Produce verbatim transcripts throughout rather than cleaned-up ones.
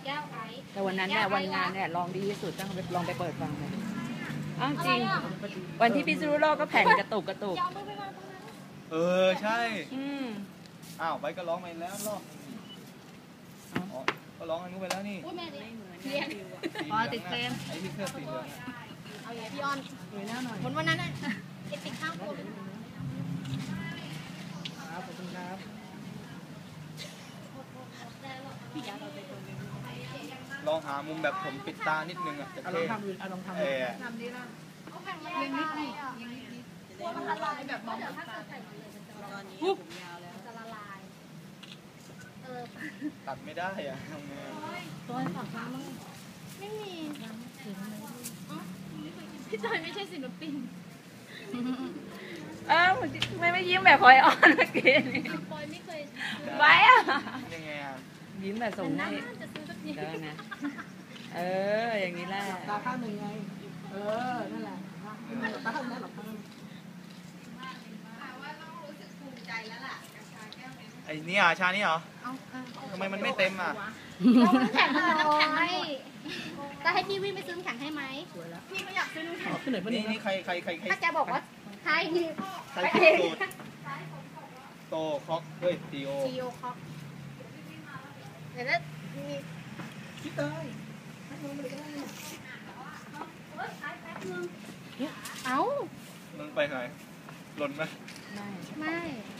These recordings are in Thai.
แก้วไอซ์แต่วันนั้นเนี่ยวันงานเนี่ยลองดีที่สุดต้องลองไปเปิดฟังเลยอ้าวจริงวันที่พิซซูโร่ก็แผ่นกระตุกกระตุกยอมไปวางตรงนั้นเออใช่อืมอ้าวไปก็ร้องไปแล้วรอบอ๋อก็ร้องอันนู้นไปแล้วนี่อุ้ยแม่ดิเรียนอ๋อติดเฟรมไอ้ที่เสื้อสีเหลืองเอาอย่างพี่ออนหน่อยหน้าหน่อยคนวันนั้นน่ะเอติดข้าวโพดครับขอบคุณครับลองหามุมแบบผมปิดตานิดนึงอ่ะจะเอาลเท่องทำดูเอาลองทำเอดูอทำดีละเขาแข่งมายังนิดนี่ยังนิดนิดกลัวมันละลายแบบมองถ้าเกิดใส่มาเลยมันจะละลายจะละลายเออตัดไม่ได้อ่ะทำไงตัวฝั่งฟ้ามั้งไม่มีพี่จอยไม่ใช่ศิลปินเออไม่ไม่ยิ้มแบบพลอยอ่อนเมื่อกี้นี่ปอยไม่เคยไว้อะยังไงอ่ะยิ้มแบบส่งให้น่าจะซื้อสักทีเดี๋ยวนะเอออย่างนี้แหละตาข้างหนึ่งไง เออ นั่นแหละตาข้างนั้นหรอข้างไอ้นี่อ่ะชานี่เหรอทำไมมันไม่เต็มอ่ะเราน้ำแข็งมาน้ำแข็งให้จะให้พี่วิ่งไปซื้อน้ำแข็งให้ไหมพี่ก็อยากซื้อน้ำแข็งขึ้นไหนปะนี่เนี่ยนี่ใครใครใครใครถ้าแกบอกว่าให้ใครคิดสูตรโตคอกเฮ้ยตีโอซีโอคอกเดี๋ยวแล้วมีคิดได้เอ้ามันไปไหนหล่นไหมไม่ไม่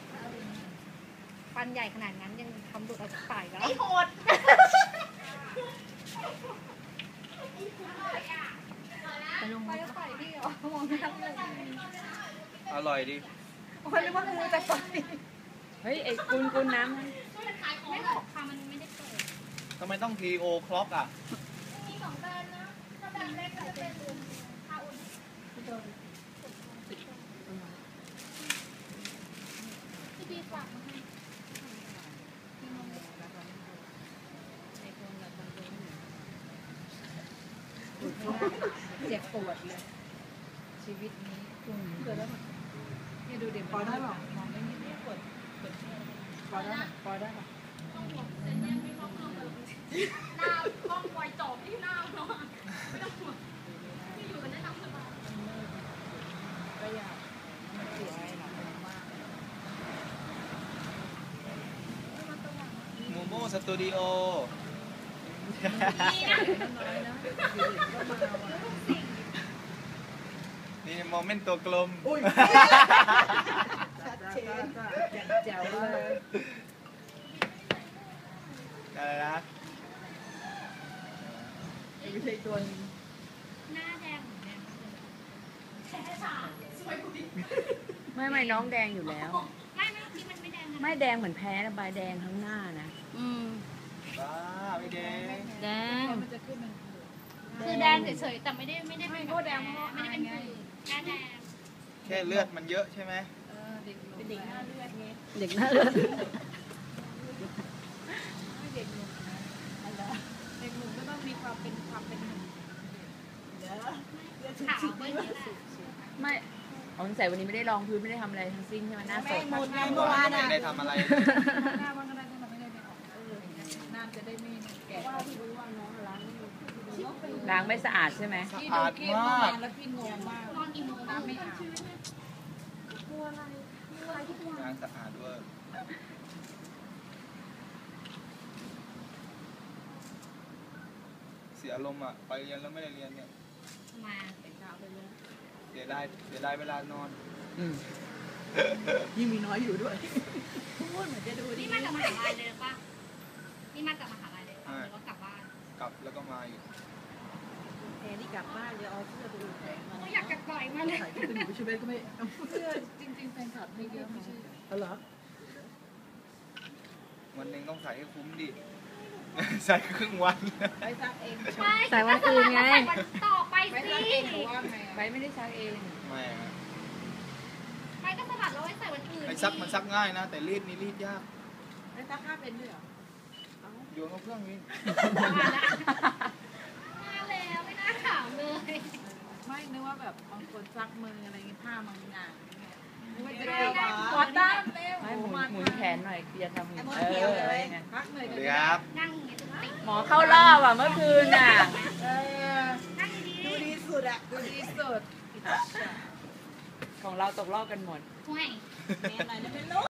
ฟันใหญ่ขนาดนั้นยังทำดุดออกจากปากแล้วไอ้โหดไปลงไปก็ปล่อยพี่เหรอมองหน้าเลยอร่อยดิโอ้ยนึกว่างูจะปล่อยเฮ้ยไอ้กุนกุนน้ำไม่หรอกค่ะมันไม่ได้เปิดทำไมต้องทีโอคล็อกอ่ะมีสองแบรนด์นะถ้าแบรนด์แรกจะเป็นคาอุ่นพี่บีฝากมาให้เจ็บปวดเลยชีวิตนี้เกิดแล้วเนี่ยดูเด็กพอได้หรอมองไม่เห็นเนี่ยปวดปวดพอได้หรอพอได้หรอหน้าห้องไวจอบที่หน้าเนาะไม่ต้องห่วงที่อยู่กันได้ทั้งสบายก็อยากมันเสียหนักมากโมโมสตูดิโอนี่นะน้อยนะก็มาว่ะนี่โมเมนต์ตัวกลมอุ้ยชัดเจนแจ๋วเลยอะไรนะไม่ใช่ตัวนี้หน้าแดงเหมือนแดงแค่สามสวยผู้ดีไม่ไม่น้องแดงอยู่แล้วไม่ไม่ที่มันไม่แดงนะไม่แดงเหมือนแพ้นะใบแดงทั้งหน้านะอืมบ้าไม่แดงแดงมันจะขึ้นมันคือแดงเฉยๆแต่ไม่ได้ไม่ได้เป็นแบบแดงไม่ได้เป็นผื่นแค่แดงแค่เลือดมันเยอะใช่ไหมเป็นเด็กหน้าเลือดไงเด็กน่าเลือดเด็กหนุ่มนะเด็กหนุ่มก็ต้องมีความเป็นความเป็นหนุ่มขาวเบิ้ลนี่แหละไม่อ๋อสงสัยวันนี้ไม่ได้ลองพื้นไม่ได้ทำอะไรทั้งสิ้นใช่ไหมหน้าสดหมดไงเมื่เมื่ออวาวาน นไม่อ่ะได้ทำอะไรหน้าว่างก็ได้ถ้าเราไม่ได้ไปออกเออน้ำจะได้ไม่แก่ล้างไม่สะอาดใช่ไหมสะอาดมากแล้วพี่งงมากนอนกี่โมงบ้างไม่อาบงานสะอาดด้วยเสียอารมณ์อ่ะ ไปเรียนแล้วไม่ได้เรียนเนี่ยมาเสียดายเสียดายเวลานอนอืมยิ่งมีน้อยอยู่ด้วยพูดเหมือนจะดูดีนี่มาจากมหาลัยเลยป่ะนี่มาจากมหาลัยเลยป่ะหรือว่ากลับบ้านกลับแล้วก็มาอีกแทนที่กลับบ้านจะเอาเสื้อไปดูแสงมาโอ้ยอยากกลับบ่อยมาเลยใส่ขึ้นอยู่ชูเบสก็ไม่เอาเสื้อจริงๆแฟนคลับไม่เยอะไม่ใช่เอาเหรอวันหนึ่งต้องใส่ให้คุ้มดิ ใส่ครึ่งวันไปซักเองใส่วันอื่นไงต่อไปไปสิซักเองหรือว่าไงไปไม่ได้ซักเองไม่อะไปก็สะบัดแล้วไว้ใส่วันอื่นไอ้ซักมันซักง่ายนะ แต่รีดนี่รีดยากไปซักผ้าเป็นด้วยเหรอโยนเข้าเครื่องนี่มาแล้วไม่น่าถามเลยไม่นึกว่าแบบบางคนซักมืออะไรเงี้ยผ้าบางอย่างนึกว่าจะได้ได้ได้ขอตั้งเร็วไม่หมุนหมุนแขนหน่อยอย่าทำอย่างนี้เอออะไรเงี้ยพักหน่อยสวัสกันดีนะครับนั่งอย่างเงี้ยจะติดหมอเข้ารอบอ่ะเมื่อคืนน่ะเออนั่งดีดูดีสุดอะดูดีสุดของเราตกรอบกันหมดๆห่วยเนียนหน่อยนะเป็นลูก